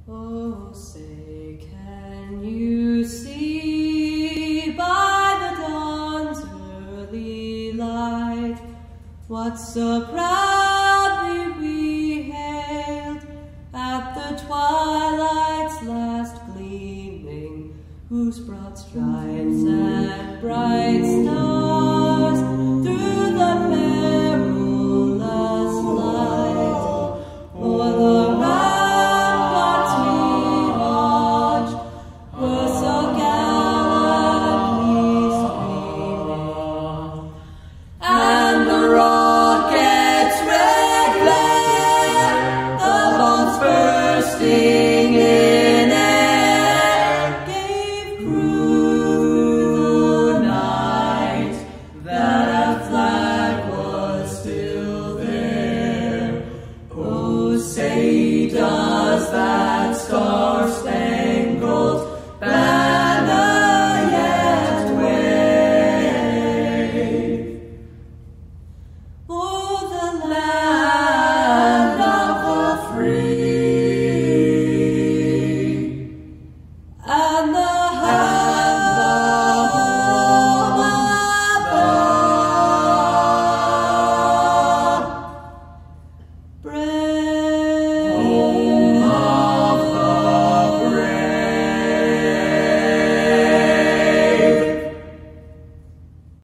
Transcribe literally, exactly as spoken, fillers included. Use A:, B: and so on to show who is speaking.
A: Oh, say, can you see by the dawn's early light what so proudly we hailed at the twilight's last gleaming, whose broad stripes and bright stars through the perilous light o'er the ramparts we watched were so gallantly streaming, and the rocket's red glare, the bombs bursting in air, gave proof the night that our flag was still there. Oh, say, does that star-spangled banner yet wave? Oh, the land of the free and the